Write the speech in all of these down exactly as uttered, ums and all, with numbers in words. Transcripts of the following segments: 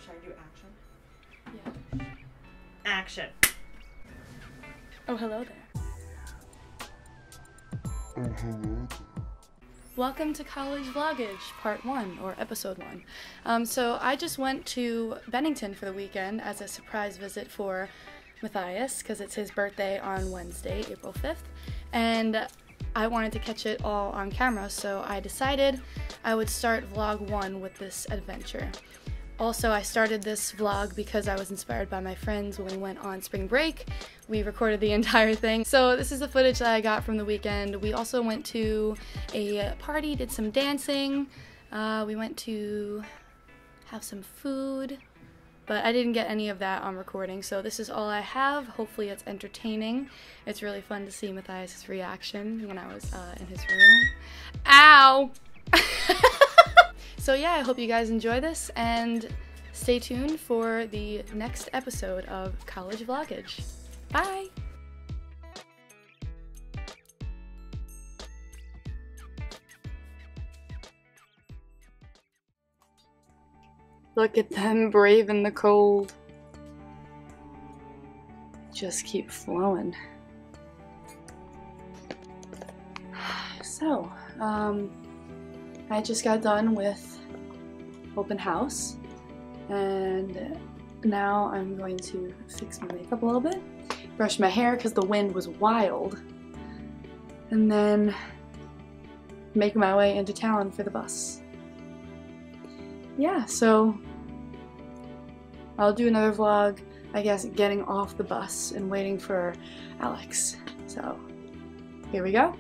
Should I do action? Yeah. Action. Oh, hello there. Oh, hello there. Welcome to College Vloggage, part one, or episode one. Um, so I just went to Bennington for the weekend as a surprise visit for Matthias, because it's his birthday on Wednesday, April fifth, and I wanted to catch it all on camera, so I decided I would start vlog one with this adventure. Also, I started this vlog because I was inspired by my friends when we went on spring break. We recorded the entire thing. So this is the footage that I got from the weekend. We also went to a party, did some dancing. Uh, we went to have some food, but I didn't get any of that on recording. So this is all I have. Hopefully it's entertaining. It's really fun to see Matthias' reaction when I was uh, in his room. Ow! So yeah, I hope you guys enjoy this, and stay tuned for the next episode of College Vloggage. Bye! Look at them braving the cold. Just keep flowing. So, um, I just got done with open house, and now I'm going to fix my makeup a little bit, brush my hair because the wind was wild, and then make my way into town for the bus. Yeah, so I'll do another vlog, I guess, getting off the bus and waiting for Alex. So here we go.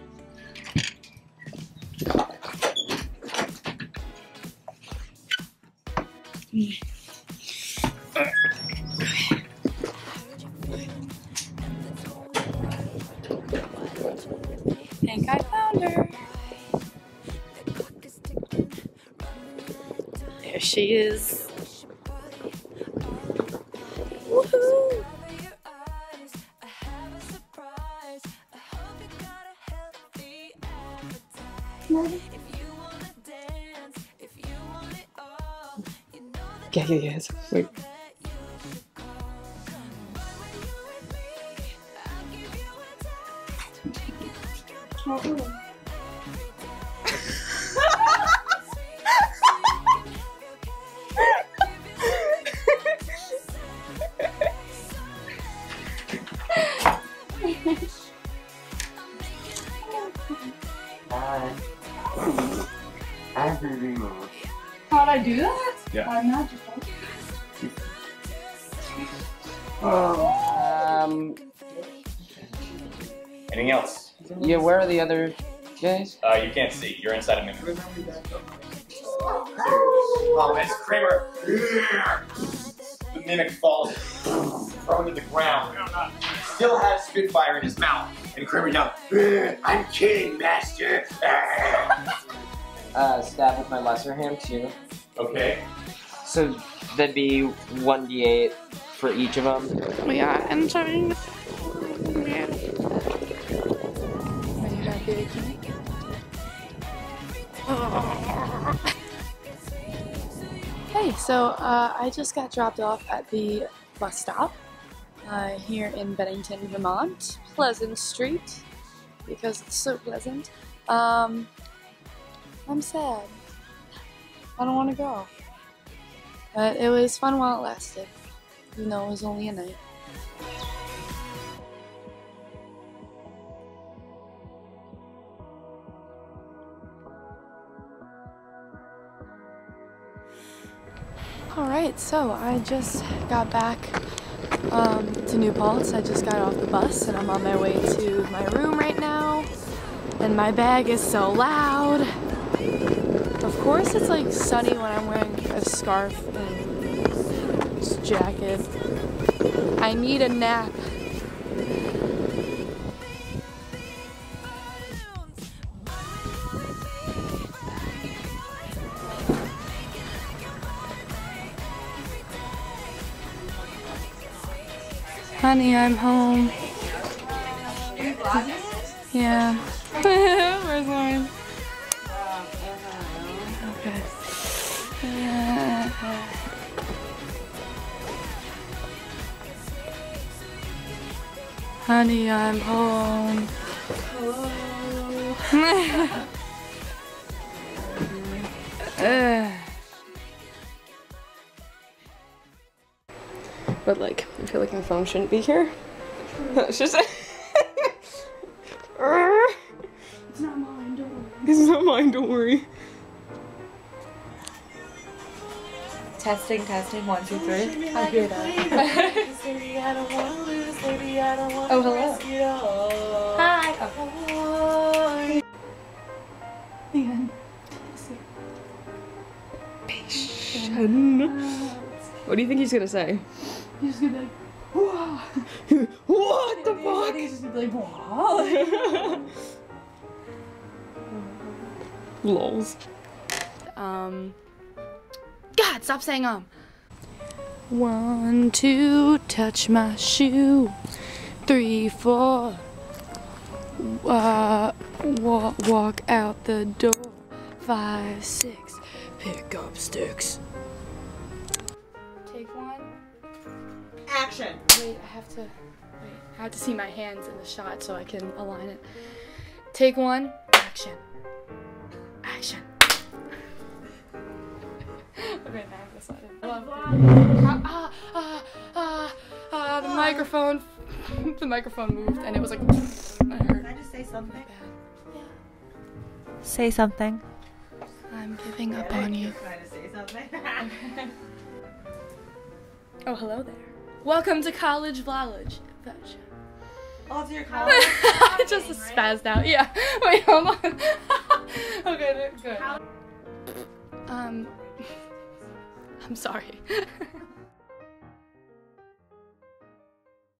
Think I found her. There she is. Woohoo! Yeah, yeah, yeah. Wait. Oh. How'd I do that? Yeah. I'm not just Um. Anything else? Yeah. Where are the other guys? Uh, you can't see. You're inside a mimic. Oh, it's Kramer. The mimic falls, thrown to the ground. Still has Spitfire in his mouth. And Kramer down. I'm kidding, master. Uh, stab with my lesser hand too. Okay. So that'd be one d eight for each of them. We are entering. Yeah. Are you happy to keep? Hey, so uh, I just got dropped off at the bus stop uh, here in Bennington, Vermont, Pleasant Street, because it's so pleasant. Um, I'm sad. I don't want to go. But it was fun while it lasted, even though it was only a night. Alright, so I just got back um, to New Paltz. I just got off the bus and I'm on my way to my room right now. And my bag is so loud. Of course it's like sunny when I'm wearing a scarf and this jacket. I need a nap. Honey, I'm home. Yeah. Where's Lauren? Okay. Honey, I'm home. But like, I feel like my phone shouldn't be here. It's just. It's not mine, don't worry. It's not mine, don't worry. Testing, testing, one, two, three. I hear that. Oh, hello. Hi. What do you think he's gonna say? He's just gonna be like, whoa. What the I fuck? think he's just gonna be like, whoa. Lols. Um. God, stop saying um. One, two, touch my shoe. Three, four. Uh, walk, walk out the door. Five, six. Pick up sticks. Take one. Action. Wait, I have to. Wait, I have to see my hands in the shot so I can align it. Take one. Action. Action. Okay, now I'm decided. Ah, ah, ah, ah, ah, the microphone. The microphone moved and it was like. I heard. Can I just say something? Bad. Yeah. Say something. I'm giving up on you. Can I just say something? Oh, hello there. Welcome to College Vloggage. Oh, it's your college. I just spazzed out. Yeah. Wait, hold on. Okay, there- good. Um, I'm sorry.